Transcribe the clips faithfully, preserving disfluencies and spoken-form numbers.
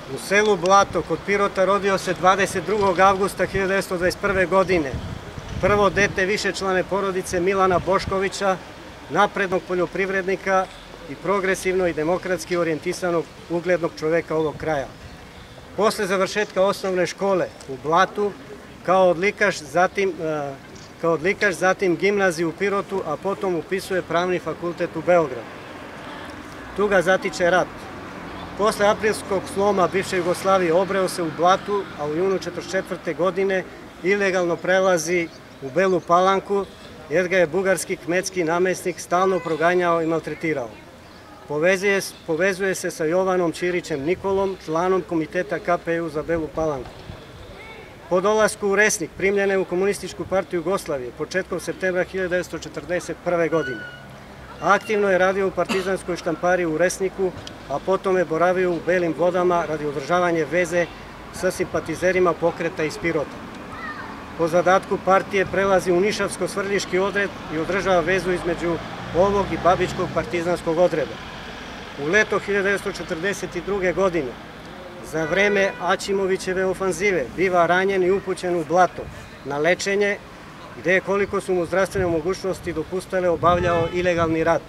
U selu Blato kod Pirota rodio se dvadeset drugog avgusta hiljadu devetsto dvadeset prve. godine prvo dete višečlane porodice Milana Boškovića, naprednog poljoprivrednika i progresivno i demokratski orijentisanog uglednog čoveka ovog kraja. Posle završetka osnovne škole u Blatu, kao odlikaš, zatim, kao odlikaš, zatim gimnaziju u Pirotu, a potom upisuje pravni fakultet u Beogradu. Tu ga zatiče rat. Posle aprilskog sloma bivše Jugoslavije obreo se u Blatu, a u junu četrdeset četvrte. godine ilegalno prelazi u Belu Palanku, jer ga je bugarski kmetski namesnik stalno proganjao i maltretirao. Povezuje, povezuje se sa Jovanom Ćirićem Nikolom, članom komiteta K P U za Belu Palanku. Po dolasku u Resnik primljen je u Komunističku partiju Jugoslavije početkom septembra hiljadu devetsto četrdeset prve. godine. Aktivno je radio u partizanskoj štampariji u Resniku, a potom je boravio u Belim Vodama radi održavanja veze sa simpatizerima pokreta iz Pirota. Po zadatku partije prelazi u Nišavsko-Svrljiški odred i održava vezu između ovog i Babičkog partizanskog odreda. U leto hiljadu devetsto četrdeset druge. godine, za vreme Aćimovićeve ofanzive, biva ranjen i upućen u Blato na lečenje, gde je, koliko su mu zdravstvene mogućnosti dopustile, obavljao ilegalni rad.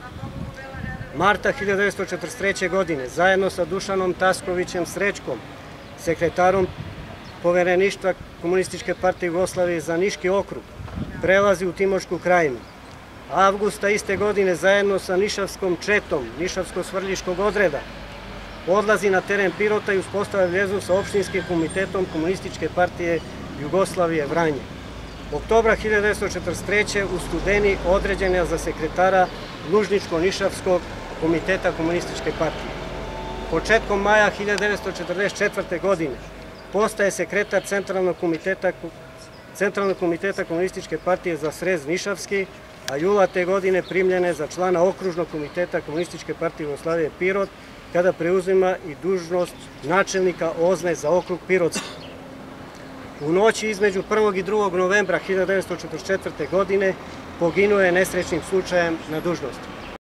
Marta hiljadu devetsto četrdeset treće. godine, zajedno sa Dušanom Taskovićem Srećkom, sekretarom Povereništva Komunističke partije Jugoslavije za Niški okrug, prelazi u Timočku krajinu. Avgusta iste godine, zajedno sa Nišavskom četom Nišavsko-Svrljiškog odreda, odlazi na teren Pirota i uspostavlja vezu sa opštinskim komitetom Komunističke partije Jugoslavije Vranje. Oktobra hiljadu devetsto četrdeset treće. u Studeni određen je za sekretara Lužničko-Nišavskog komiteta Komunističke partije. Početkom maja hiljadu devetsto četrdeset četvrte. godine postaje sekretar Centralnog komiteta, Centralnog komiteta Komunističke partije za Srez Nišavski, a jula te godine primljen je za člana Okružnog komiteta Komunističke partije Jugoslavije Pirot, kada preuzima i dužnost načelnika Ozne za okrug Pirotski. U noći između prvog i drugog novembra hiljadu devetsto četrdeset četvrte. godine poginuo je nesrećnim slučajem na dužnosti.